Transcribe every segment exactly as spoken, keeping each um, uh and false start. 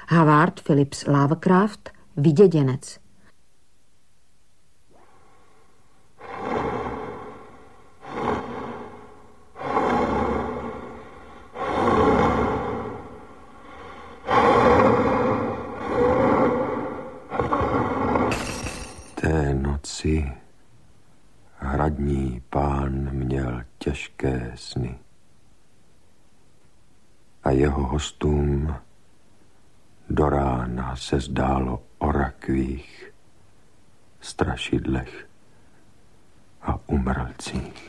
Howard Phillips Lovecraft, Vyděděnec. Té noci hradní pán měl těžké sny a jeho hostům do rána se zdálo o rakvích, strašidlech a umrlcích.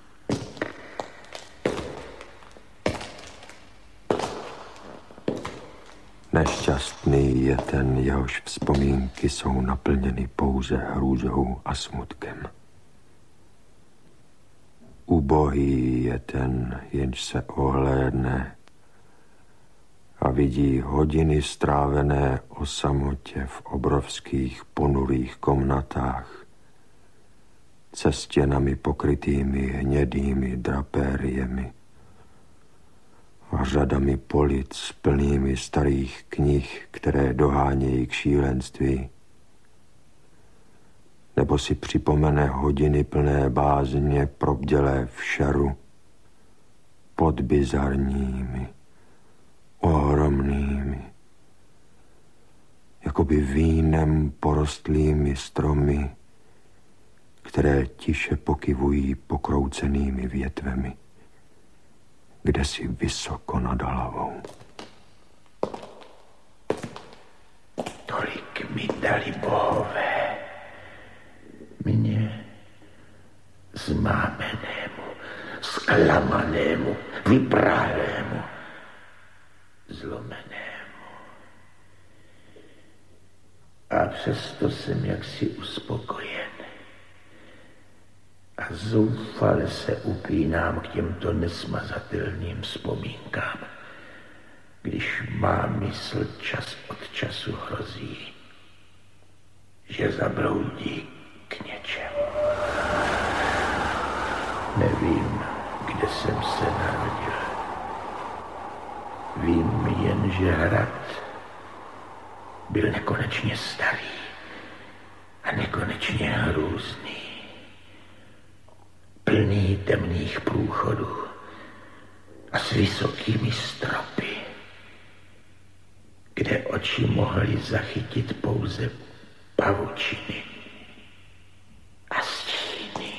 Nešťastný je ten, jehož vzpomínky jsou naplněny pouze hrůzou a smutkem. Ubohý je ten, jenž se ohlédne a vidí hodiny strávené o samotě v obrovských ponurých komnatách se stěnami pokrytými hnědými drapériemi a řadami polic plnými starých knih, které dohánějí k šílenství. Nebo si připomene hodiny plné bázně probdělé v šaru pod bizarními, ohromnými, jakoby vínem porostlými stromy, které tiše pokyvují pokroucenými větvemi, kdesi vysoko nad hlavou. Tolik mi dali bohové, mně zmámenému, zklamanému, vyprálému, zlomenému. A přesto jsem jaksi uspokojen. A zoufale se upínám k těmto nesmazatelným vzpomínkám, když má mysl čas od času hrozí, že zabroudí k něčemu. Nevím, kde jsem se narodil. Vím jen, že hrad byl nekonečně starý a nekonečně hrůzný, plný temných průchodů a s vysokými stropy, kde oči mohly zachytit pouze pavučiny a stíny.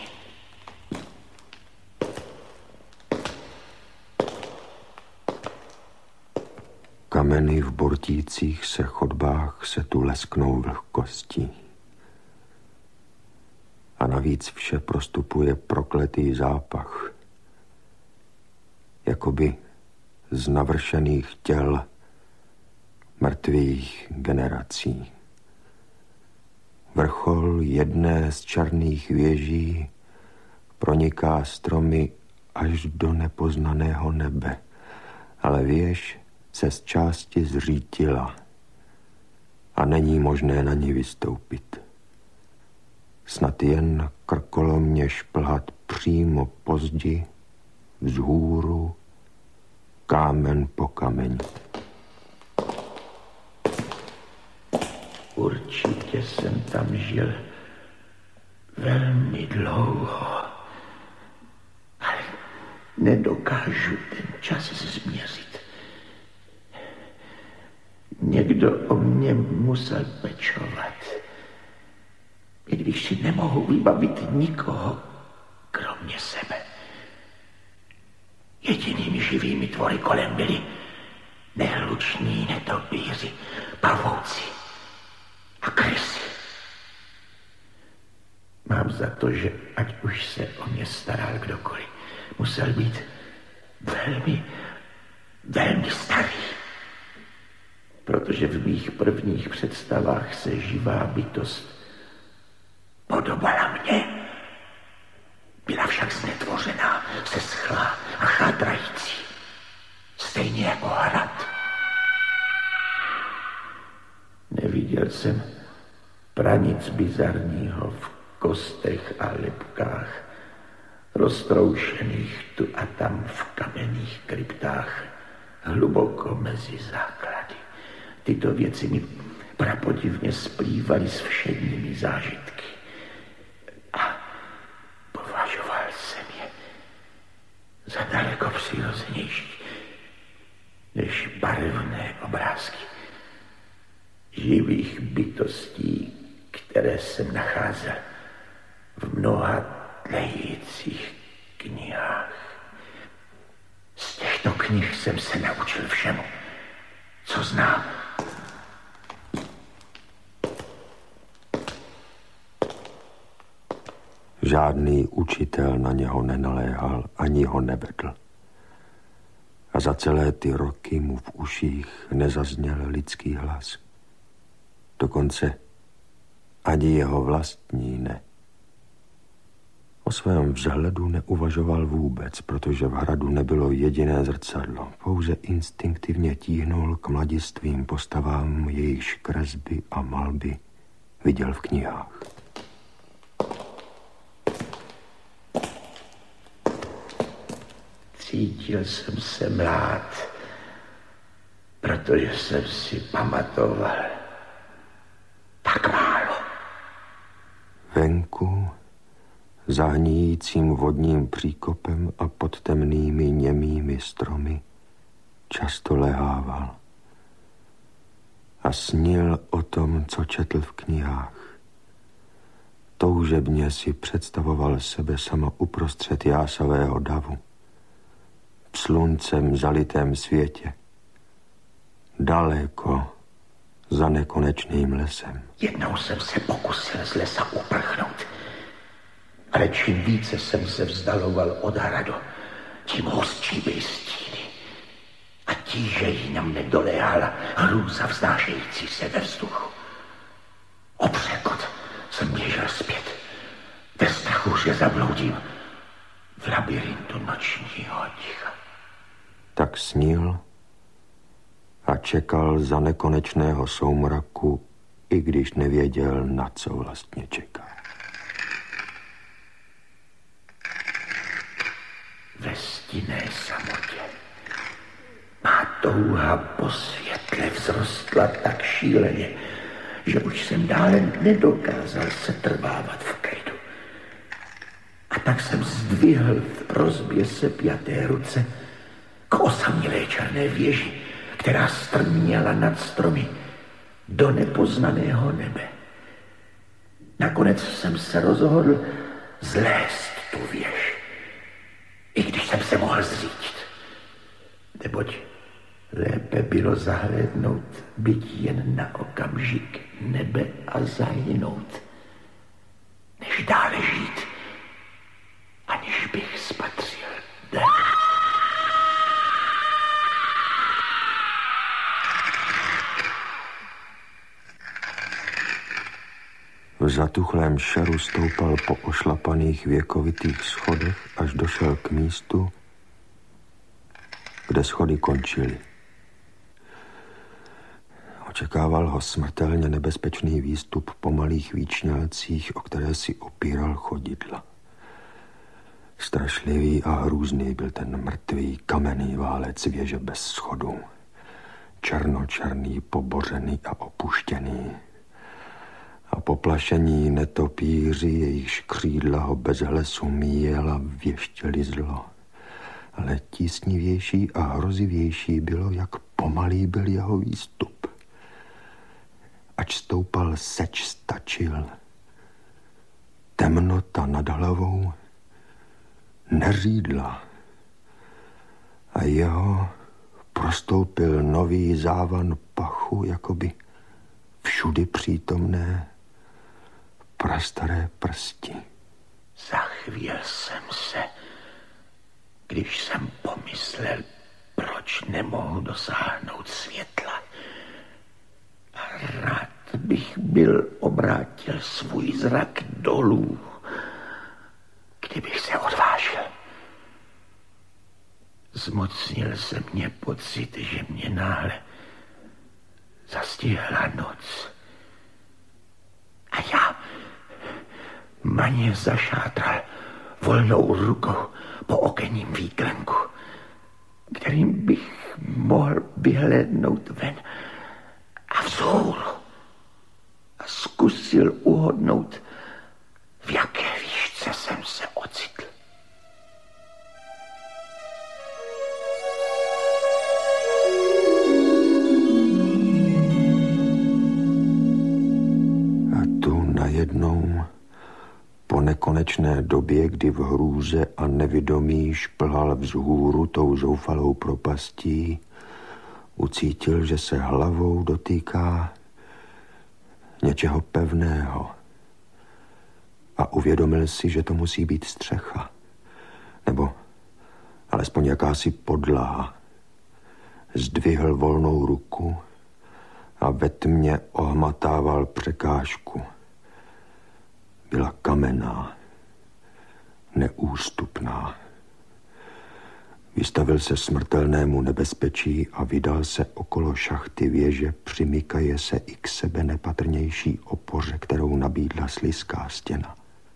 Kameny v bortících se chodbách se tu lesknou vlhkostí. A navíc vše prostupuje prokletý zápach, jakoby z navršených těl mrtvých generací. Vrchol jedné z černých věží proniká stromy až do nepoznaného nebe, ale věž se z části zřítila a není možné na ní vystoupit. Snad jen krkolomně šplhat přímo po zdi, vzhůru, kámen po kameni. Určitě jsem tam žil velmi dlouho, ale nedokážu ten čas změřit. Někdo o mě musel pečovat, i když si nemohu vybavit nikoho, kromě sebe. Jedinými živými tvory kolem byli nehluční netopíři, pavouci a krysy. Mám za to, že ať už se o mě staral kdokoliv, musel být velmi, velmi starý. Protože v mých prvních představách se živá bytost podobala mě. Byla však znetvořená, seschlá a chátrající. Stejně jako hrad. Neviděl jsem pranic bizarního v kostech a lebkách, roztroušených tu a tam v kamenných kryptách, hluboko mezi základy. tyto věci mi prapodivně splývaly s všedními zážitky. A považoval jsem je za daleko přirozenější než barevné obrázky živých bytostí, které jsem nacházel v mnoha tlejících knihách. Z těchto knih jsem se naučil všemu, co znám. Žádný učitel na něho nenaléhal, ani ho nevedl. A za celé ty roky mu v uších nezazněl lidský hlas. Dokonce ani jeho vlastní ne. O svém vzhledu neuvažoval vůbec, protože v hradu nebylo jediné zrcadlo. Pouze instinktivně tíhnul k mladistvým postavám, jejichž kresby a malby viděl v knihách. Cítil jsem se mlád, protože jsem si pamatoval tak málo. Venku, za hníjícím vodním příkopem a pod temnými němými stromy, často lehával a snil o tom, co četl v knihách. Toužebně si představoval sebe sama uprostřed jásavého davu, v sluncem zalitém světě, daleko za nekonečným lesem. Jednou jsem se pokusil z lesa uprchnout, ale čím více jsem se vzdaloval od hradu, tím hustší byly stíny a tížejí na mne doléhala hrůza vznášející se ve vzduchu. Obřekot jsem běžel zpět, ve strachu, že zabloudím v labirintu nočního ticha. Tak snil a čekal za nekonečného soumraku, i když nevěděl, na co vlastně čeká. Ve stinné samotě má touha po světle vzrostla tak šíleně, že už jsem dále nedokázal se trvávat v klidu. A tak jsem zdvihl v prozbě sepjaté ruce k osamělé černé věži, která strměla nad stromy do nepoznaného nebe. Nakonec jsem se rozhodl zlézt tu věž, i když jsem se mohl zřídit, neboť lépe bylo zahlédnout byť jen na okamžik nebe a zahynout, než dále žít, aniž bych spatřil den. V zatuchlém šeru stoupal po ošlapaných věkovitých schodech, až došel k místu, kde schody končily. Očekával ho smrtelně nebezpečný výstup po malých výčňálcích, o které si opíral chodidla. Strašlivý a hrůzný byl ten mrtvý kamenný válec věže bez schodů. Černočerný, pobořený a opuštěný. A poplašení netopíři, jejichž křídla ho bez hlesu míjela, věštěli zlo. Ale tísnivější a hrozivější bylo, jak pomalý byl jeho výstup. Ač stoupal, seč stačil. Temnota nad hlavou neřídla a jeho prostoupil nový závan pachu, jakoby všudy přítomné prastaré prsti. Zachvěl jsem se, když jsem pomyslel, proč nemohu dosáhnout světla. A rád bych byl obrátil svůj zrak dolů, kdybych se odvážil. Zmocnil se mě pocit, že mě náhle zastihla noc. A já maně zašátral volnou rukou po okenním výklenku, kterým bych mohl vyhlédnout ven vzhůru a zkusil uhodnout, v jaké výšce jsem se ocitl. Najednou, po nekonečné době, kdy v hrůze a nevědomí šplhal vzhůru tou zoufalou propastí, ucítil, že se hlavou dotýká něčeho pevného a uvědomil si, že to musí být střecha, nebo alespoň jakási podlaha. Zdvihl volnou ruku a ve tmě ohmatával překážku. Byla kamenná, neústupná. Vystavil se smrtelnému nebezpečí a vydal se okolo šachty věže, přimykaje se i k sebe nepatrnější opoře, kterou nabídla slizká stěna.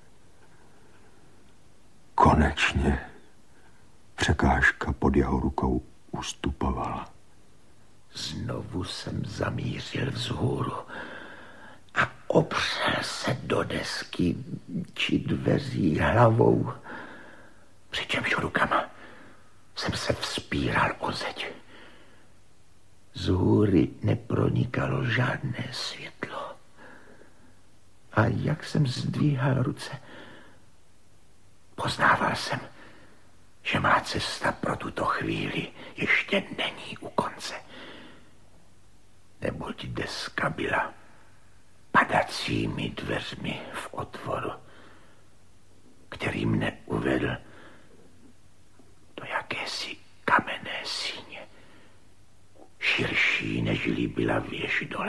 Konečně překážka pod jeho rukou ustupovala. Znovu jsem zamířil vzhůru a opřel se do desky či dveří hlavou, přičemž rukama jsem se vzpíral o zeď. Z hůry nepronikalo žádné světlo. A jak jsem zdvíhal ruce, poznával jsem, že má cesta pro tuto chvíli ještě není u konce. Neboť deska byla padacími dveřmi v otvoru, který mne uvedl do jakési kamenné síně, širší, nežli byla věž dole.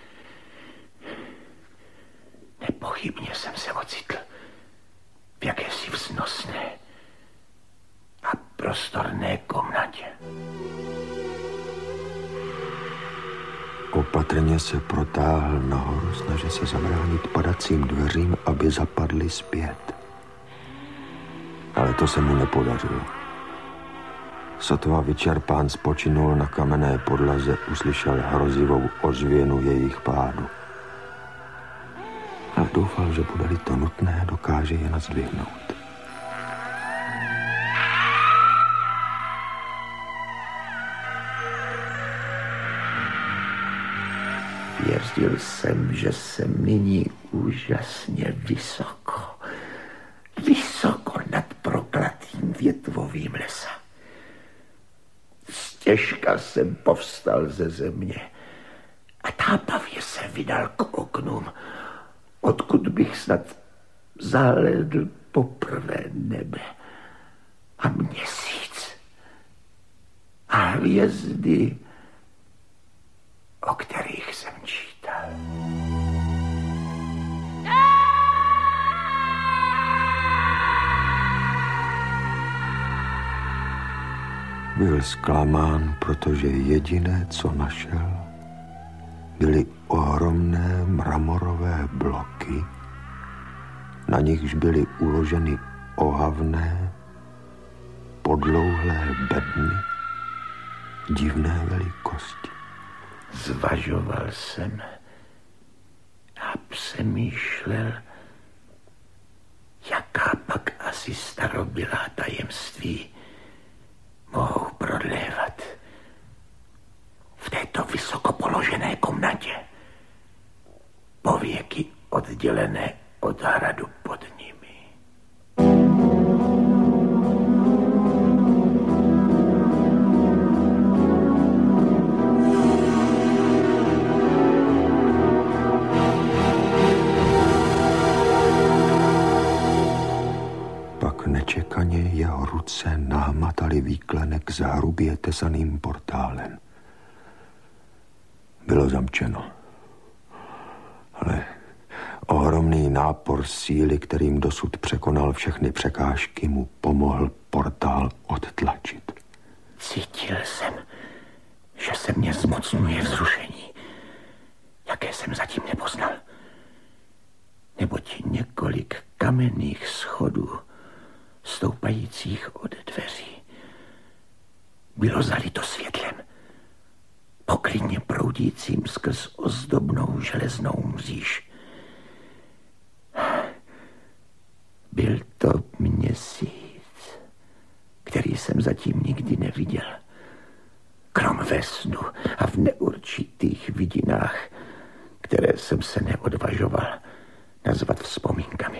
Nepochybně jsem se ocitl v jakési vznosné a prostorné komnatě. Opatrně se protáhl nahoru, snažil se zabránit padacím dveřím, aby zapadly zpět. Ale to se mu nepodařilo. Sotva vyčerpán spočinul na kamenné podlaze, uslyšel hrozivou ozvěnu jejich pádu. A doufal, že bude-li to nutné, dokáže je nazdvihnout. Věřil jsem, že jsem nyní úžasně vysoko, vysoko nad proklatým větvovým lesa. Stěžka jsem povstal ze země a tápavě se vydal k oknům, odkud bych snad zahlédl poprvé nebe a měsíc a hvězdy, o kterých jsem čítal. Byl zklamán, protože jediné, co našel, byly ohromné mramorové bloky, na nichž byly uloženy ohavné, podlouhlé bedny divné velikosti. Zvažoval jsem a přemýšlel, jaká pak asi starobylá tajemství mohou prodlévat v této vysoko položené komnatě, pověky oddělené od hradu pod nimi. Nečekaně jeho ruce nahmataly výklenek za hrubě tesaným portálem. Bylo zamčeno. Ale ohromný nápor síly, kterým dosud překonal všechny překážky, mu pomohl portál odtlačit. Cítil jsem, že se mě zmocňuje vzrušení, jaké jsem zatím nepoznal. Neboť několik kamenných schodů stoupajících od dveří bylo zalito světlem, poklidně proudící svítícím skrz ozdobnou železnou mříž. Byl to měsíc, který jsem zatím nikdy neviděl. Krom ve snu a v neurčitých vidinách, které jsem se neodvažoval nazvat vzpomínkami.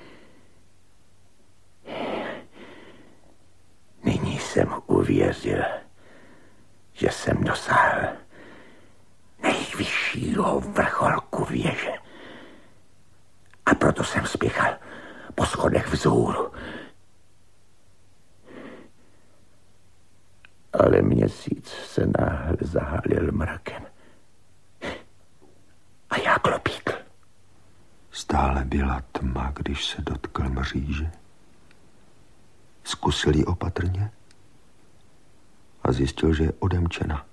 Nyní jsem uvěřil, že jsem dosáhl nejvyššího vrcholku věže. A proto jsem spěchal po schodech vzhůru. Ale měsíc se náhle zahálil mrakem. A já klopítl. Stále byla tma, když se dotkl mříže. Zkusil ji opatrně a zjistil, že je odemčena.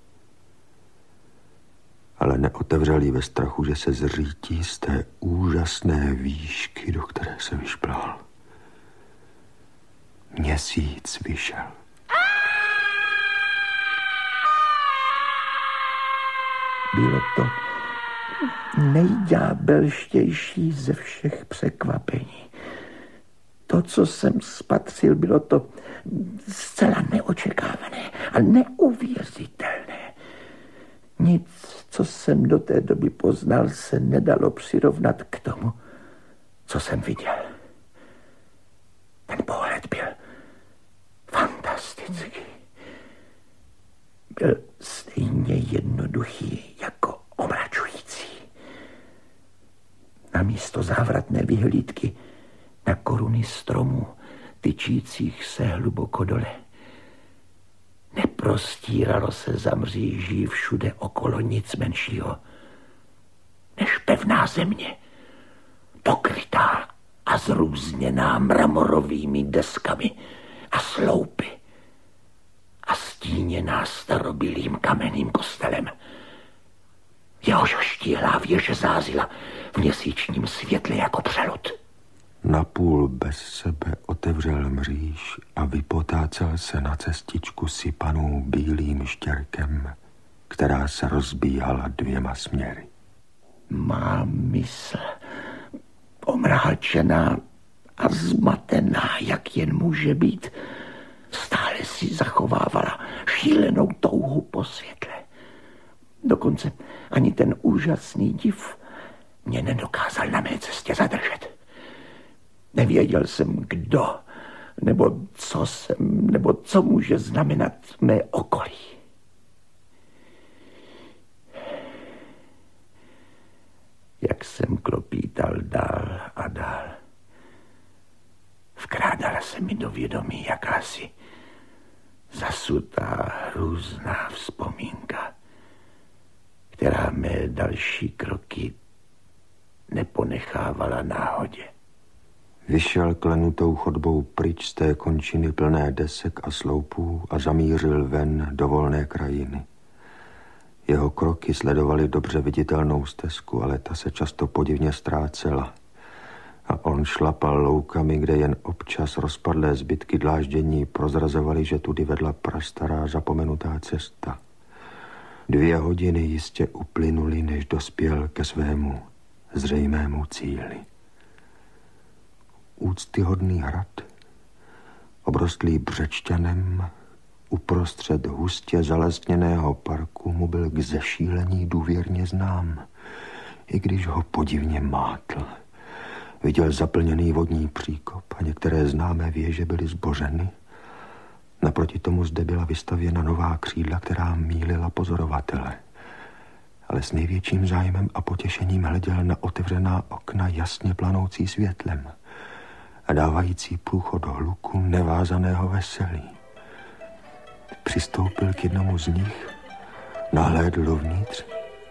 Ale neotevřel ji ve strachu, že se zřítí z té úžasné výšky, do které se vyšplhal. Měsíc vyšel. Bylo to nejďábelštější ze všech překvapení. To, co jsem spatřil, bylo to zcela neočekávané a neuvěřitelné. Nic, co jsem do té doby poznal, se nedalo přirovnat k tomu, co jsem viděl. Ten pohled byl fantastický. Byl stejně jednoduchý jako omračující. Namísto závratné vyhlídky na koruny stromů, tyčících se hluboko dole, neprostíralo se za mříží všude okolo nic menšího než pevná země, pokrytá a zrůzněná mramorovými deskami a sloupy a stíněná starobylým kamenným kostelem. Jehož štíhlá věž zářila v měsíčním světle jako přelud. Napůl bez sebe otevřel mříž a vypotácel se na cestičku sypanou bílým štěrkem, která se rozbíhala dvěma směry. Má mysl, omráčená a zmatená, jak jen může být, stále si zachovávala šílenou touhu po světle. Dokonce ani ten úžasný div mě nedokázal na mé cestě zadržet. Nevěděl jsem, kdo, nebo co jsem, nebo co může znamenat mé okolí. Jak jsem klopítal dál a dál, vkrádala se mi do vědomí jakási zasutá, hrůzná vzpomínka, která mé další kroky neponechávala náhodě. Vyšel klenutou chodbou pryč z té končiny plné desek a sloupů a zamířil ven do volné krajiny. Jeho kroky sledovaly dobře viditelnou stezku, ale ta se často podivně ztrácela. A on šlapal loukami, kde jen občas rozpadlé zbytky dláždění prozrazovaly, že tudy vedla prastará zapomenutá cesta. Dvě hodiny jistě uplynuly, než dospěl ke svému zřejmému cíli. Úctyhodný hrad, obrostlý břečťanem, uprostřed hustě zalesněného parku mu byl k zešílení důvěrně znám, i když ho podivně mátl. Viděl zaplněný vodní příkop a některé známé věže byly zbořeny. Naproti tomu zde byla vystavěna nová křídla, která mýlila pozorovatele. Ale s největším zájmem a potěšením hleděl na otevřená okna jasně planoucí světlem a dávající průchod hluku nevázaného veselí. Přistoupil k jednomu z nich, nahlédl dovnitř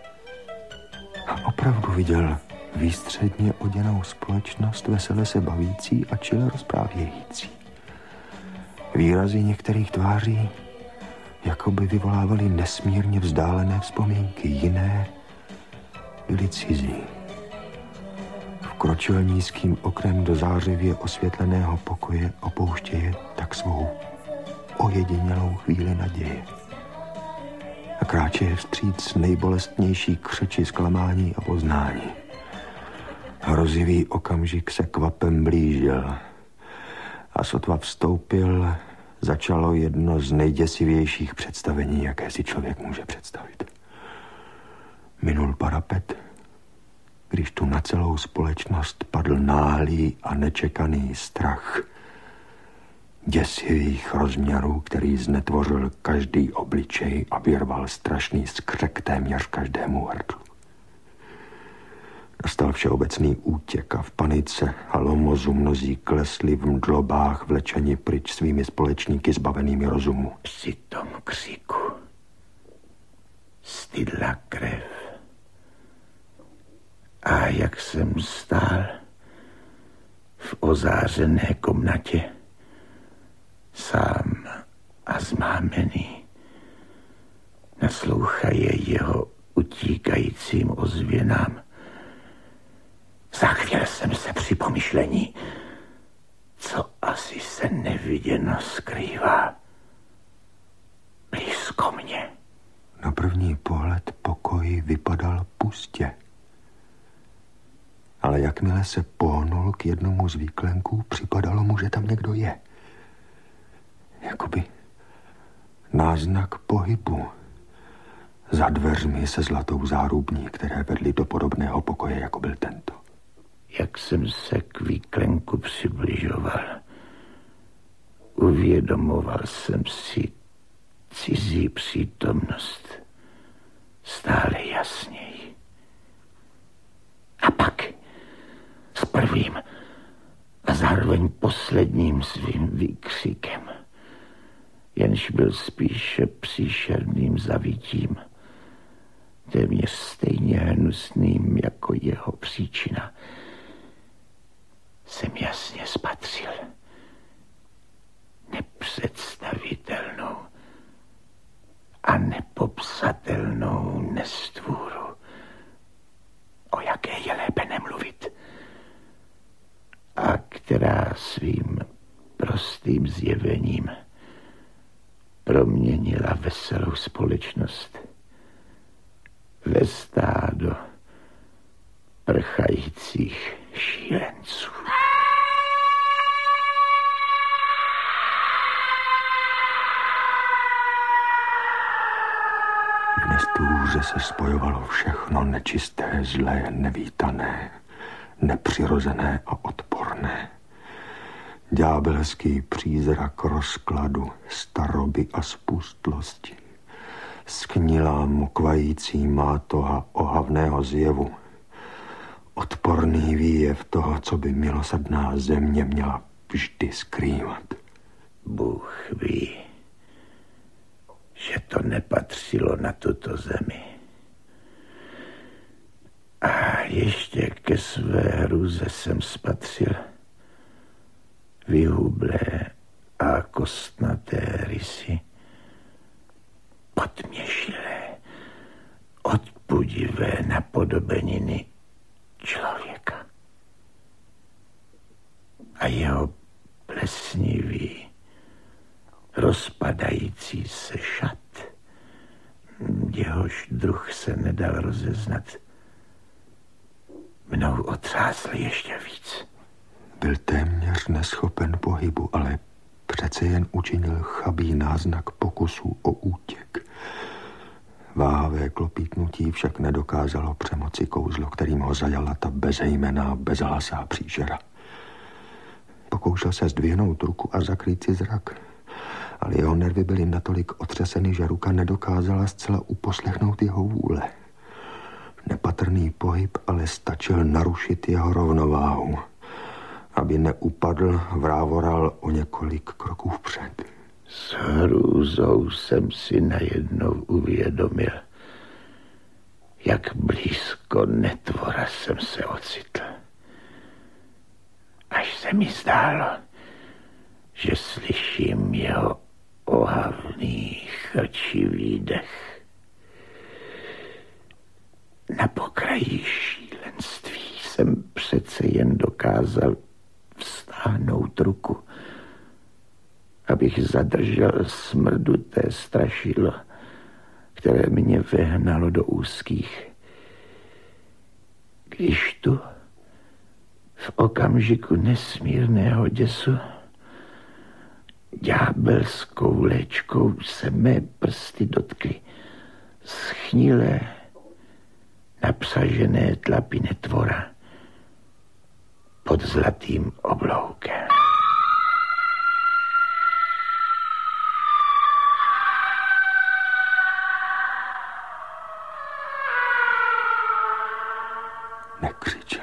a opravdu viděl výstředně oděnou společnost vesele se bavící a čile rozprávějící. Výrazy některých tváří jakoby vyvolávaly nesmírně vzdálené vzpomínky, jiné byly cizí. Vkročil nízkým oknem do zářivě osvětleného pokoje, opouštěje tak svou ojedinělou chvíli naděje. A kráčeje vstříc nejbolestnější křeči zklamání a poznání. Hrozivý okamžik se kvapem blížil a sotva vstoupil, začalo jedno z nejděsivějších představení, jaké si člověk může představit. Minul parapet, když tu na celou společnost padl náhlý a nečekaný strach děsivých rozměrů, který znetvořil každý obličej a vyrval strašný skřek téměř každému hrdlu. Nastal všeobecný útěk a v panice a lomozu mnozí klesli v mdlobách vlečeni pryč svými společníky zbavenými rozumu. Při tom křiku stydla krev. A jak jsem stál v ozářené komnatě, sám a zmámený, naslouchaje jeho utíkajícím ozvěnám, zachvěl jsem se při pomyšlení, co asi se neviděno skrývá blízko mě. Na první pohled pokoj vypadal pustě. Ale jakmile se pohnul k jednomu z výklenků, připadalo mu, že tam někdo je. Jakoby náznak pohybu za dveřmi se zlatou zárubní, které vedly do podobného pokoje, jako byl tento. Jak jsem se k výklenku přibližoval, uvědomoval jsem si cizí přítomnost stále jasněji. A pak s prvým a zároveň posledním svým výkřikem, jenž byl spíše příšerným zavítím, téměř stejně hnusným jako jeho příčina, jsem jasně spatřil nepředstavitelnou a nepopsatelnou nestvůru, o jaké je lépe nemluvit, a která svým prostým zjevením proměnila veselou společnost ve stádo prchajících šílenců. V nestůře se spojovalo všechno nečisté, zlé, nevítané, nepřirozené a odporné. Ďábelský přízrak rozkladu, staroby a spustlosti. Sknilá mokvající mátoha ohavného zjevu. Odporný výjev toho, co by milosrdná země měla vždy skrývat. Bůh ví, že to nepatřilo na tuto zemi. A ještě ke své hruze jsem spatřil vyhublé a kostnaté rysy, podměšilé, odpudivé napodobeniny člověka. A jeho plesnivý, rozpadající se šat, jehož druh se nedal rozeznat, mnou otřásl ještě víc. Byl téměř neschopen pohybu, ale přece jen učinil chabý náznak pokusu o útěk. Váhavé klopítnutí však nedokázalo přemoci kouzlo, kterým ho zajala ta bezejmenná, bezhlasá příšera. Pokoušel se zdvihnout ruku a zakrýt si zrak, ale jeho nervy byly natolik otřeseny, že ruka nedokázala zcela uposlechnout jeho vůle. Nepatrný pohyb ale stačil narušit jeho rovnováhu. Aby neupadl, vrávoral o několik kroků vpřed. S hrůzou jsem si najednou uvědomil, jak blízko netvora jsem se ocitl. Až se mi zdálo, že slyším jeho ohavný, chrčivý dech. Na pokraji šílenství jsem přece jen dokázal vstáhnout ruku, abych zadržel smrduté strašidlo, které mě vehnalo do úzkých. Když tu v okamžiku nesmírného děsu ďábelskou léčkou se mé prsty dotkly schnilé, napřažené tlapy netvora pod zlatým obloukem. Nekřičel.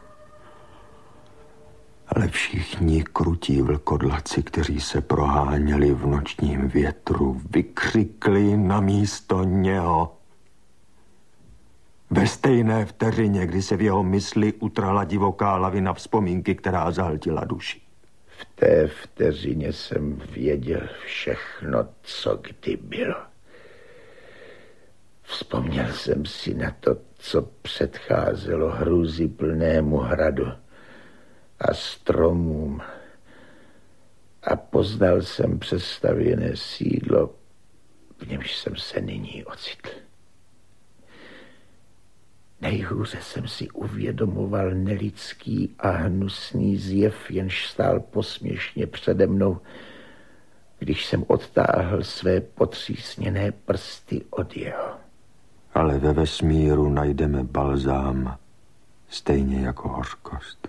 Ale všichni krutí vlkodlaci, kteří se proháněli v nočním větru, vykřikli na místo něho. Ve stejné vteřině, kdy se v jeho mysli utrhla divoká lavina vzpomínky, která zahltila duši. V té vteřině jsem věděl všechno, co kdy bylo. Vzpomněl jsem si na to, co předcházelo hrůzyplnému hradu a stromům, a poznal jsem přestavěné sídlo, v němž jsem se nyní ocitl. Nejhůře jsem si uvědomoval nelidský a hnusný zjev, jenž stál posměšně přede mnou, když jsem odtáhl své potřísněné prsty od jeho. Ale ve vesmíru najdeme balzám, stejně jako hořkost.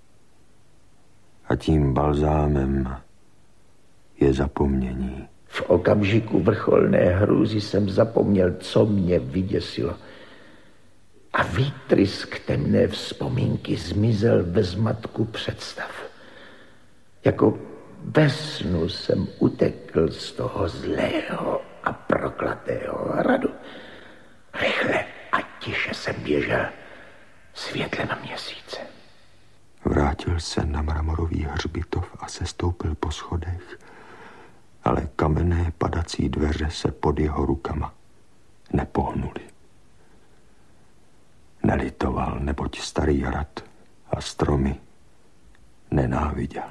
A tím balzámem je zapomnění. V okamžiku vrcholné hrůzy jsem zapomněl, co mě vyděsilo. A výtrysk temné vzpomínky zmizel ve zmatku představ. Jako ve snu jsem utekl z toho zlého a prokletého hradu. Rychle a tiše jsem běžel světlem měsíce. Vrátil se na mramorový hřbitov a sestoupil po schodech, ale kamenné padací dveře se pod jeho rukama nepohnuly. Nelitoval, neboť starý hrad a stromy nenáviděl.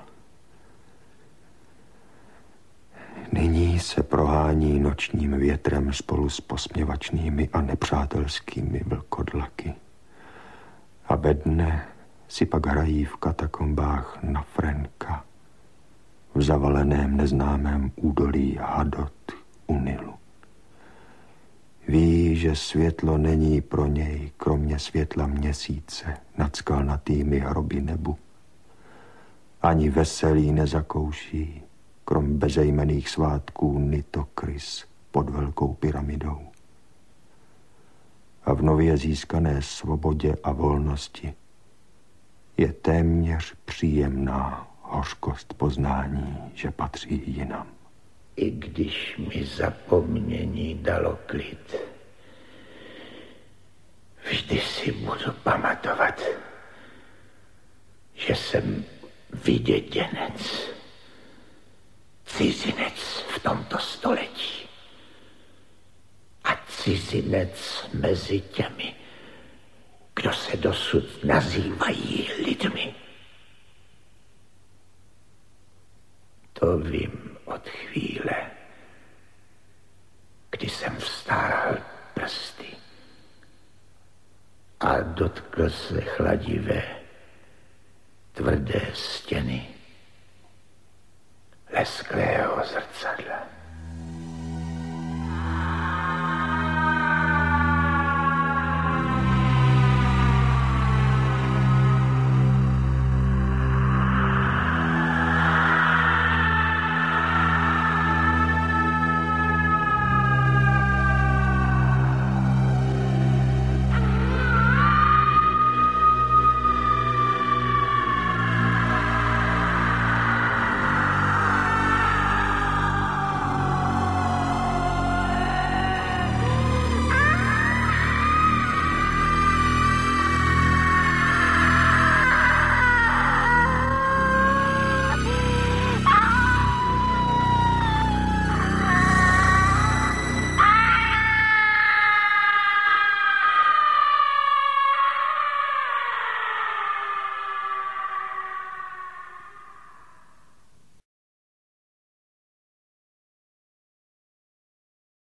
Nyní se prohání nočním větrem spolu s posměvačnými a nepřátelskými vlkodlaky. A ve dne si pak hrají v katakombách na Frenka, v zavaleném neznámém údolí Hadot u Nilu. Ví, že světlo není pro něj, kromě světla měsíce nad skalnatými hroby nebu. Ani veselí nezakouší, krom bezejmenných svátků Nitokris pod velkou pyramidou. A v nově získané svobodě a volnosti je téměř příjemná hořkost poznání, že patří jinam. I když mi zapomnění dalo klid, vždy si budu pamatovat, že jsem vyděděnec, cizinec v tomto století a cizinec mezi těmi, kdo se dosud nazývají lidmi. To vím od chvíle, kdy jsem vztáhl prsty a dotkl se chladivé, tvrdé stěny lesklého zrcadla.